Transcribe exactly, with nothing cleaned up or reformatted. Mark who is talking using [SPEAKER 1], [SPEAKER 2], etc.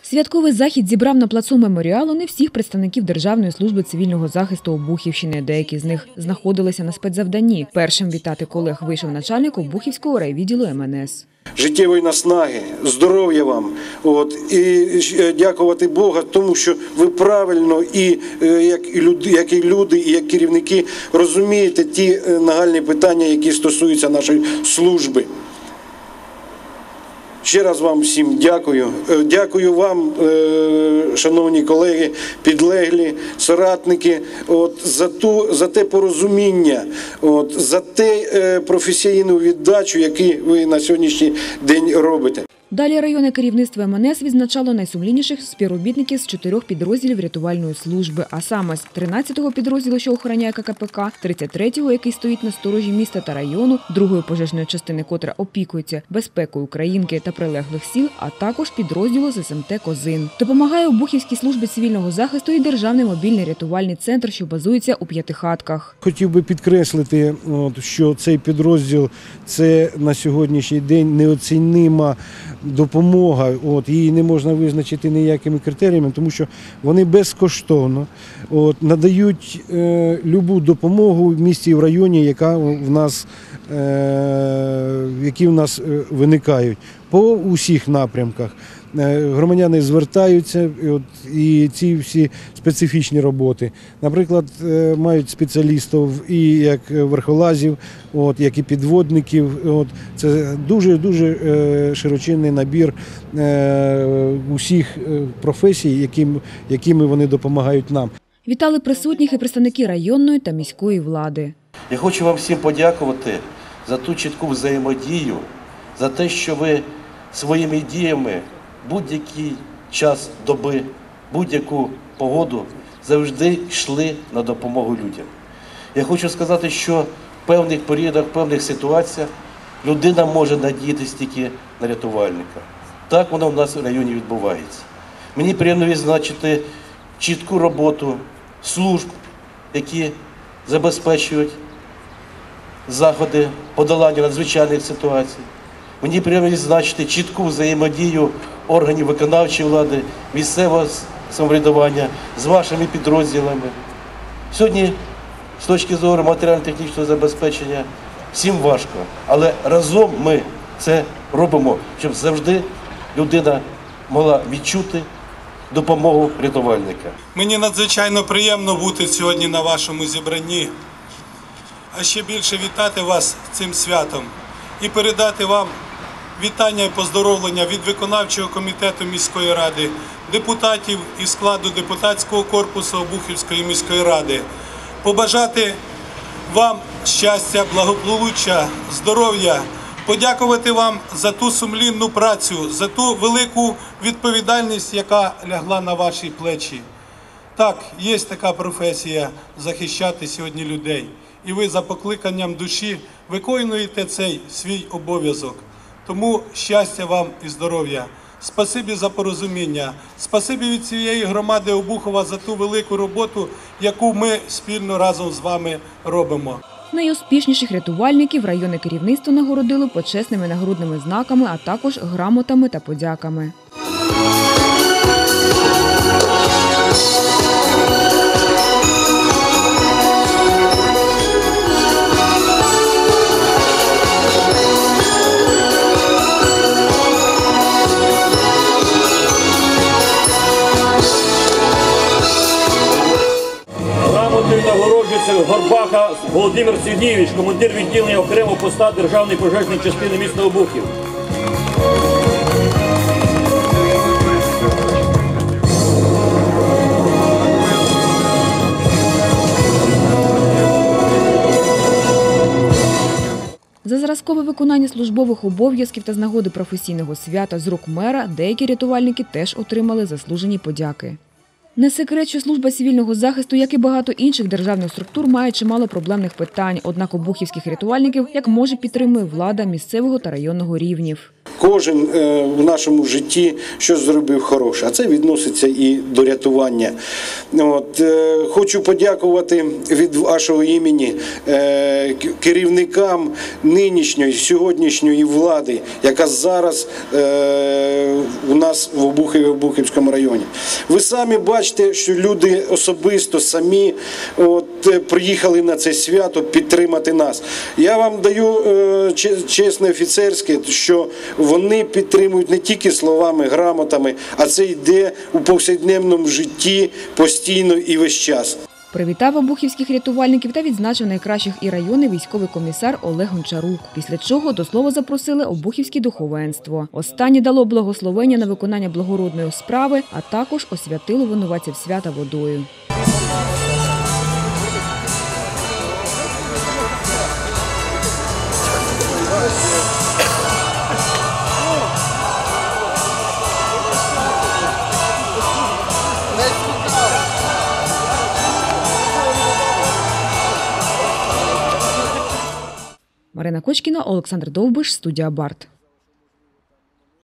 [SPEAKER 1] Святковий захід зібрав на плацу меморіалу не всіх представників Державної служби цивільного захисту Обухівщини. Деякі з них знаходилися на спецзавданні. Першим вітати колег вийшов начальник Обухівського райвідділу ем ен ес.
[SPEAKER 2] Життєвої наснаги, здоров'я вам, от, і дякувати Бога, тому що ви правильно, і як і люди, як і люди, і як керівники розумієте ті нагальні питання, які стосуються нашої служби. Ще раз вам всім дякую. Дякую вам, шановні колеги, підлеглі, соратники, от, за, ту, за те порозуміння, от, за те професійну віддачу, яку ви на сьогоднішній день робите.
[SPEAKER 1] Далі районне керівництво ем ен ес відзначало найсумлінніших співробітників з чотирьох підрозділів рятувальної служби, а саме з тринадцятого підрозділу, що охороняє ка ка пе ка, тридцять третього, який стоїть на сторожі міста та району, другої пожежної частини, котра опікується безпекою Українки та прилеглих сіл, а також підрозділу з ес ем те «Козин». Допомагає Обухівській службі цивільного захисту і Державний мобільний рятувальний центр, що базується у П'ятихатках.
[SPEAKER 3] Хотів би підкреслити, що цей підрозділ – це на сьогоднішній день неоцінима допомога, от, її не можна визначити ніякими критеріями, тому що вони безкоштовно от, надають е, любу допомогу в місті і в районі, яка в нас, е, які в нас виникають по усіх напрямках. Громадяни звертаються, от, і ці всі специфічні роботи. Наприклад, мають спеціалістів і як верхолазів, от, як і підводників. От, це дуже-дуже широчинний набір усіх професій, яким, якими вони допомагають нам.
[SPEAKER 1] Вітали присутніх і представники районної та міської влади.
[SPEAKER 4] Я хочу вам всім подякувати за ту чітку взаємодію, за те, що ви своїми діями будь-який час доби, будь-яку погоду завжди йшли на допомогу людям. Я хочу сказати, що в певних періодах, в певних ситуаціях людина може надіятися тільки на рятувальника. Так воно в нас в районі відбувається. Мені приємно відзначити чітку роботу служб, які забезпечують заходи подолання надзвичайних ситуацій. Мені приємно відзначити чітку взаємодію органів виконавчої влади, місцевого самоврядування з вашими підрозділами. Сьогодні, з точки зору матеріально-технічного забезпечення, всім важко, але разом ми це робимо, щоб завжди людина могла відчути допомогу рятувальника.
[SPEAKER 5] Мені надзвичайно приємно бути сьогодні на вашому зібранні, а ще більше вітати вас цим святом і передати вам вітання і поздоровлення від виконавчого комітету міської ради, депутатів і складу депутатського корпусу Обухівської міської ради. Побажати вам щастя, благополуччя, здоров'я, подякувати вам за ту сумлінну працю, за ту велику відповідальність, яка лягла на ваші плечі. Так, є така професія – захищати сьогодні людей. І ви за покликанням душі виконуєте цей свій обов'язок. Тому щастя вам і здоров'я. Спасибі за порозуміння. Спасибі від цієї громади Обухова за ту велику роботу, яку ми спільно разом з вами робимо.
[SPEAKER 1] Найуспішніших рятувальників районне керівництво нагородило почесними нагрудними знаками, а також грамотами та подяками.
[SPEAKER 6] Нагороджується Горбаха Володимир Сергійович, командир відділення окремого поста Державної пожежної частини міста Обухів.
[SPEAKER 1] За зразкове виконання службових обов'язків та з нагоди професійного свята з рук мера деякі рятувальники теж отримали заслужені подяки. Не секрет, що служба цивільного захисту, як і багато інших державних структур, має чимало проблемних питань. Однак обухівських рятувальників, як може, підтримує влада місцевого та районного рівнів.
[SPEAKER 2] кожен е, в нашому житті щось зробив хороше, а це відноситься і до рятування. От, е, хочу подякувати від вашого імені е, керівникам нинішньої, сьогоднішньої влади, яка зараз е, у нас в Обухові, Обухівському районі. Ви самі бачите, що люди особисто самі от, приїхали на це свято підтримати нас. Я вам даю е, чесне офіцерське, що вони підтримують не тільки словами, грамотами, а це йде у повсякденному житті постійно і весь час.
[SPEAKER 1] Привітав обухівських рятувальників та відзначив найкращих і районний військовий комісар Олег Гончарук. Після чого до слова запросили обухівське духовенство. Останнє дало благословення на виконання благородної справи, а також освятило винуватців свята водою. Марина Кочкіна, Олександр Довбиш, студія Барт.